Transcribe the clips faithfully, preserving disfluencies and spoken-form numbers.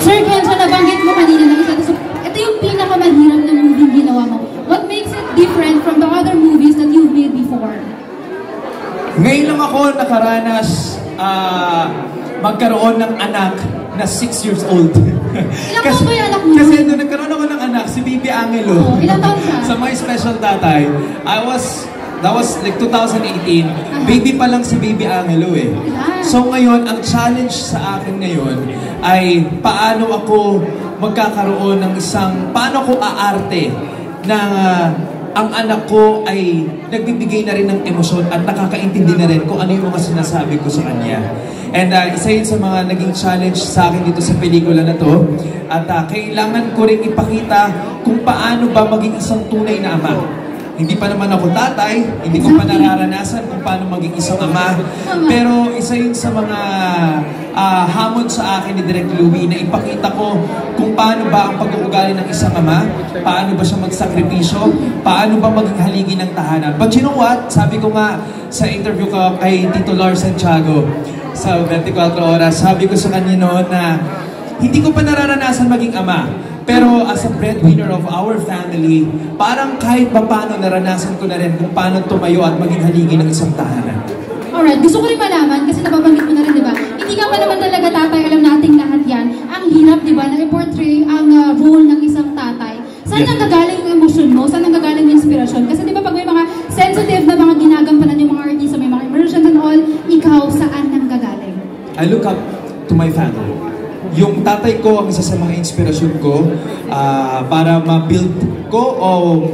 Sir Ken, so nabanggit mo kanina na isa. So, ito yung pinakamahirap na movie ginawa mo. What makes it different from the other movies that you've made before? Ngayon lang ako nakaranas uh, magkaroon ng anak na six years old. Ilang taon ba yung anak mo? Kasi nung nagkaroon ako ng anak, si Baby Angelo. Oh, ilang taon siya? Sa My Special Tatay, I was, that was like two thousand eighteen. Uh-huh. Baby pa lang si Baby Angelo eh. Yeah. So ngayon, ang challenge sa akin ngayon ay paano ako magkakaroon ng isang, paano ko aarte na uh, ang anak ko ay nagbibigay na rin ng emosyon at nakakaintindi na rin kung ano yung mga sinasabi ko sa kanya. And uh, isa yun sa mga naging challenge sa akin dito sa pelikula na to. At uh, kailangan ko rin ipakita kung paano ba maging isang tunay na ama. Hindi pa naman ako tatay, hindi ko pa nararanasan kung paano maging isang ama. Pero isa yun sa mga uh, hamon sa akin ni Direk Louie na ipakita ko kung paano ba ang pag-uugali ng isang ama, paano ba siya magsakripisyo, paano ba maging haligi ng tahanan. But you know what? Sabi ko nga sa interview ko kay Tito Lars Santiago sa twenty-four Oras, sabi ko sa kanya noon na hindi ko pa nararanasan maging ama. Pero as a breadwinner of our family, parang kahit pa paano naranasan ko na rin kung paano tumayo at maging haligi ng isang tahanan. Alright, gusto ko rin malaman, kasi nababanggit mo na rin, di ba? Hindi ka pa naman talaga tatay, alam nating lahat yan. Ang hirap, di ba, na i-portray ang uh, role ng isang tatay. Saan yeah. nanggagaling yung emosyon mo? Saan nanggagaling yung inspirasyon? Kasi di ba pag may mga sensitive na mga ginagampanan yung mga artista, may mga immersions and all, ikaw, saan nanggagaling? I look up to my family. Yung tatay ko ang isa sa mga inspirasyon ko uh, para ma-build ko o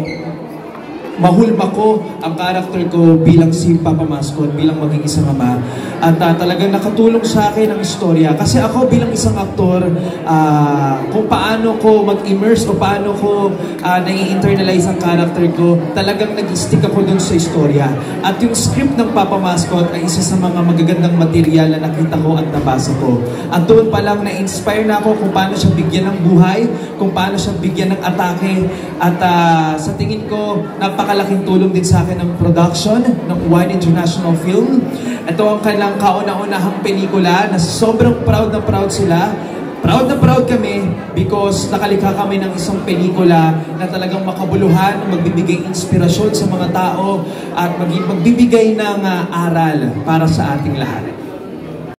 mahulma ko ang character ko bilang si Papa Mascot, bilang maging isang ama. At uh, talagang nakatulong sa akin ang istorya. Kasi ako bilang isang aktor, uh, kung paano ko mag-immerse o paano ko uh, nai-internalize ang character ko, talagang nag-stick ako dun sa istorya. At yung script ng Papa Mascot ay isa sa mga magagandang material na nakita ko at nabasa ko. At doon pa lang na-inspire na ako kung paano siya bigyan ng buhay, kung paano siya bigyan ng atake. At uh, sa tingin ko, napakalaking tulong din sa akin ng production ng Wine International Film. Ito ang kanilang kauna-unahang pelikula na sobrang proud na proud sila. Proud na proud kami because nakalikha kami ng isang pelikula na talagang makabuluhan, magbibigay inspirasyon sa mga tao at magbibigay ng uh, aral para sa ating lahat.